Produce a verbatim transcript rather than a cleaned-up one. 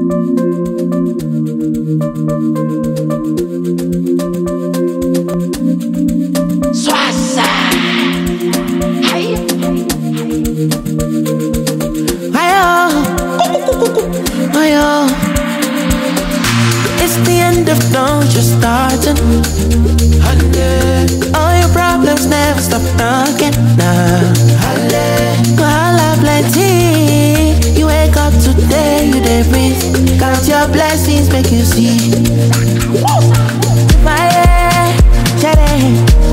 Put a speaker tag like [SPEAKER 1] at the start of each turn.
[SPEAKER 1] It's the end of dawn, just starting. All your problems never stop knocking. Nah. Wahala plenty. You wake up today, you dey breathe. Count your blessings, make you see. Fire,